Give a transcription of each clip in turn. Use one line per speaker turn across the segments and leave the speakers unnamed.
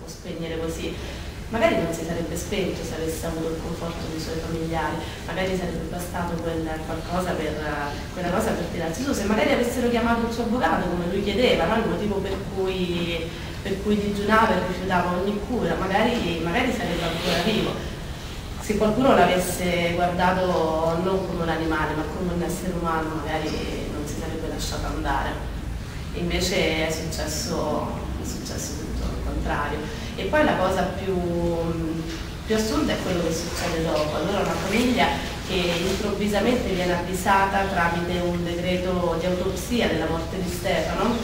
può spegnere così. Magari non si sarebbe spento se avesse avuto il conforto dei suoi familiari, magari sarebbe bastato quella cosa per tirarsi su, se magari avessero chiamato il suo avvocato come lui chiedeva, no? Il motivo per cui digiunava e rifiutava ogni cura, magari sarebbe ancora vivo. Se qualcuno l'avesse guardato non come un animale ma come un essere umano, magari non si sarebbe lasciato andare. Invece è successo tutto il contrario. E poi la cosa più assurda è quello che succede dopo. Allora una famiglia che improvvisamente viene avvisata tramite un decreto di autopsia della morte di Stefano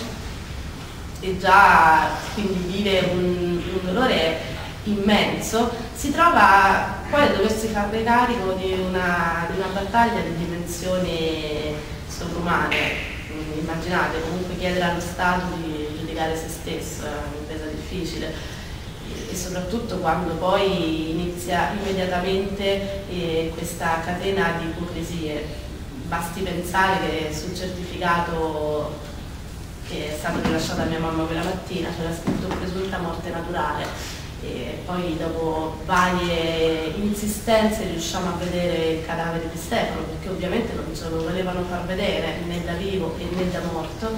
e già quindi vive un dolore immenso, si trova poi a doversi fare carico di una battaglia di dimensioni sovrumane. Immaginate, comunque chiedere allo Stato di giudicare se stesso è un'impresa difficile e soprattutto quando poi inizia immediatamente questa catena di ipocrisie. Basti pensare che sul certificato che è stato rilasciato a mia mamma quella mattina c'era scritto presunta morte naturale e poi dopo varie insistenze riusciamo a vedere il cadavere di Stefano, perché ovviamente non ce lo volevano far vedere né da vivo né da morto.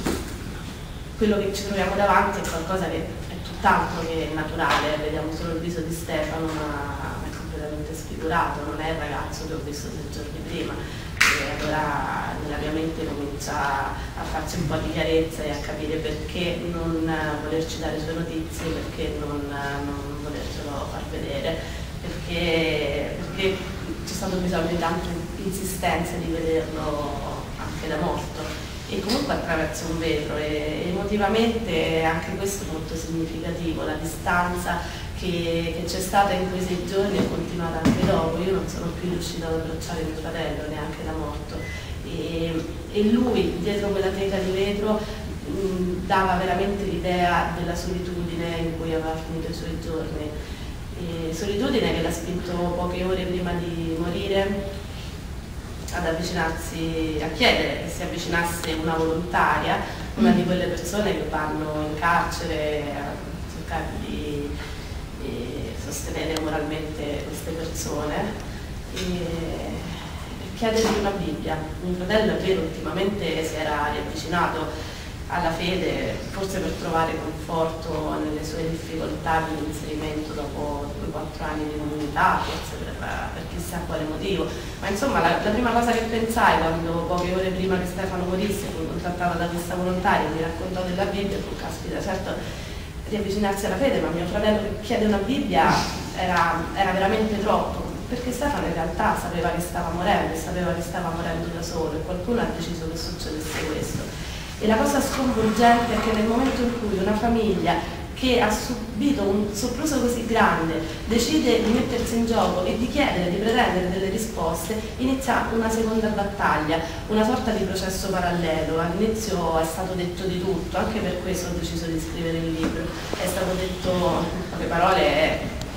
Quello che ci troviamo davanti è qualcosa che è tutt'altro che naturale, vediamo solo il viso di Stefano ma è completamente sfigurato, non è il ragazzo che ho visto 6 giorni prima. E allora nella mia mente comincia a farci un po' di chiarezza e a capire perché non volerci dare sue notizie, perché non volercelo far vedere, perché c'è stato bisogno di tante insistenze di vederlo anche da morto e comunque attraverso un vetro e emotivamente anche questo è molto significativo, la distanza che c'è stata in quei 6 giorni è continuata anche dopo. Io non sono più riuscita ad abbracciare mio fratello neanche da morto e lui dietro quella teca di vetro dava veramente l'idea della solitudine in cui aveva finito i suoi giorni, solitudine che l'ha spinto poche ore prima di morire ad avvicinarsi, a chiedere che si avvicinasse una volontaria, una di quelle persone che vanno in carcere a cercare di sostenere moralmente queste persone e chiedere una Bibbia. Mio fratello è vero, ultimamente si era riavvicinato alla fede, forse per trovare conforto nelle sue difficoltà di inserimento dopo 2-4 anni di comunità, forse per chissà quale motivo, ma insomma la prima cosa che pensai quando poche ore prima che Stefano morisse fu contattata da questa volontaria e mi raccontò della Bibbia e fu caspita, certo riavvicinarsi alla fede, ma mio fratello che chiede una Bibbia era veramente troppo, perché Stefano in realtà sapeva che stava morendo e sapeva che stava morendo da solo e qualcuno ha deciso che succedesse questo. E la cosa sconvolgente è che nel momento in cui una famiglia che ha subito un sopruso così grande decide di mettersi in gioco e di chiedere, di pretendere delle risposte, inizia una seconda battaglia, una sorta di processo parallelo. All'inizio è stato detto di tutto, anche per questo ho deciso di scrivere il libro. È stato detto, in poche parole,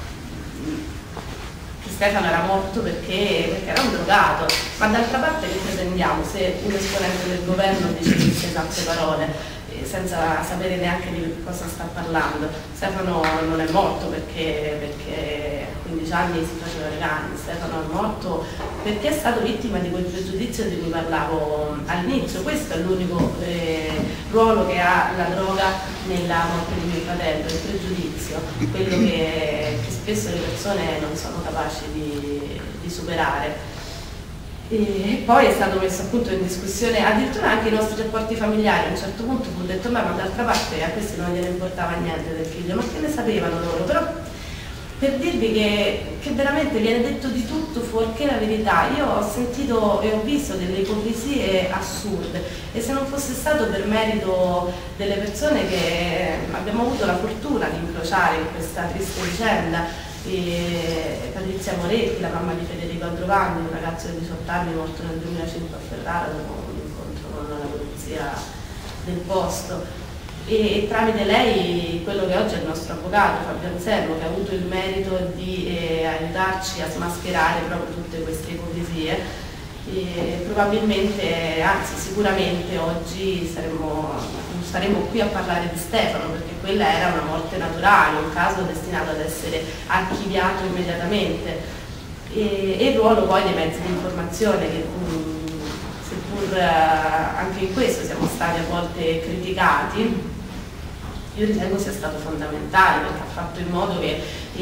che Stefano era morto perché era un drogato, ma d'altra parte che pretendiamo se un esponente del governo dice queste esatte parole? Senza sapere neanche di cosa sta parlando. Stefano non è morto perché a 15 anni si faceva le canne, Stefano è morto perché è stato vittima di quel pregiudizio di cui parlavo all'inizio. Questo è l'unico ruolo che ha la droga nella morte di mio fratello, il pregiudizio, quello che spesso le persone non sono capaci di superare. E poi è stato messo appunto in discussione addirittura anche i nostri rapporti familiari. A un certo punto fu detto ma d'altra parte a questi non gliene importava niente del figlio, ma che ne sapevano loro? Però per dirvi che veramente viene detto di tutto fuorché la verità. Io ho sentito e ho visto delle ipocrisie assurde e se non fosse stato per merito delle persone che abbiamo avuto la fortuna di incrociare in questa triste vicenda, Patrizia Moretti, la mamma di Federico Aldrovandi, un ragazzo di 18 anni morto nel 2005 a Ferrara dopo un incontro con la polizia del posto, e tramite lei quello che oggi è il nostro avvocato Fabio Anselmo, che ha avuto il merito di aiutarci a smascherare proprio tutte queste ipocrisie. E probabilmente, anzi sicuramente oggi saremmo qui a parlare di Stefano, perché quella era una morte naturale, un caso destinato ad essere archiviato immediatamente, e il ruolo poi dei mezzi di informazione che seppur anche in questo siamo stati a volte criticati, io ritengo sia stato fondamentale, perché ha fatto in modo che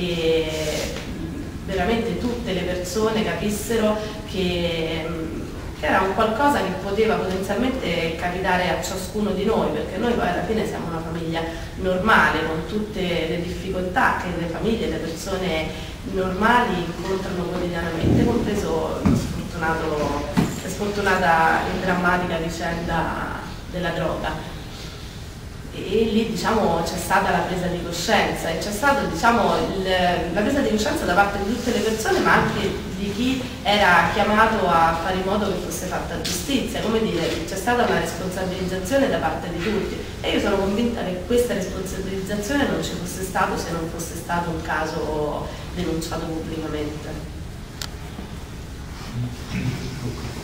veramente tutte le persone capissero che era un qualcosa che poteva potenzialmente capitare a ciascuno di noi, perché noi poi alla fine siamo una famiglia normale, con tutte le difficoltà che le famiglie, le persone normali incontrano quotidianamente, compreso la sfortunata e drammatica vicenda della droga. E lì diciamo c'è stata la presa di coscienza, e c'è stata diciamo, la presa di coscienza da parte di tutte le persone, ma anche di chi era chiamato a fare in modo che fosse fatta giustizia. Come dire, c'è stata una responsabilizzazione da parte di tutti, e io sono convinta che questa responsabilizzazione non ci fosse stato se non fosse stato un caso denunciato pubblicamente.